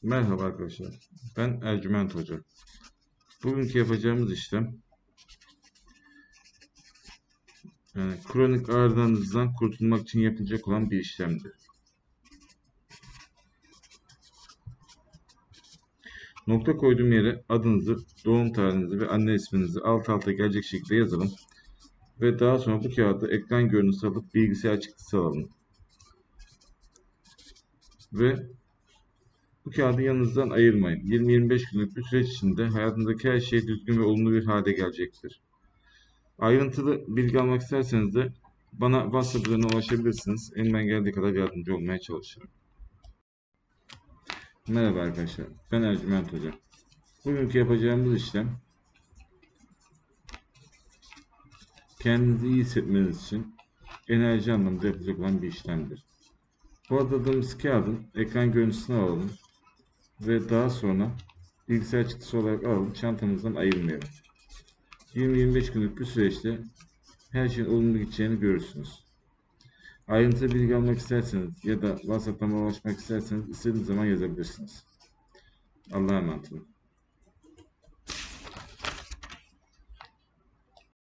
Merhaba arkadaşlar. Ben Ercüment Hoca. Bugünkü yapacağımız işlem kronik ağrılarınızdan kurtulmak için yapılacak olan bir işlemdir. Nokta koyduğum yere adınızı, doğum tarihinizi ve anne isminizi alt alta gelecek şekilde yazalım. Ve daha sonra bu kağıdı ekran görüntüsü alıp bilgisayar çıktısı alalım. Ve bu kağıdı yanınızdan ayırmayın. 20-25 günlük bir süreç içinde hayatınızdaki her şey düzgün ve olumlu bir hale gelecektir. Ayrıntılı bilgi almak isterseniz de bana WhatsApp üzerinden ulaşabilirsiniz. Elimden geldiği kadar yardımcı olmaya çalışırım. Merhaba arkadaşlar. Ben Ercüment Hoca. Bugünkü yapacağımız işlem kendinizi iyi hissetmeniz için enerji anlamında yapılacak olan bir işlemdir. Bu adadığımız kağıdın ekran görüntüsünü alalım ve daha sonra bilgisayar çıktısı olarak alalım. Çantamızdan ayırmayalım. 20-25 günlük bir süreçte her şeyin olumlu gideceğini görürsünüz. Ayrıntılı bilgi almak isterseniz ya da WhatsApp'tan ulaşmak isterseniz istediğiniz zaman yazabilirsiniz. Allah'a emanet olun.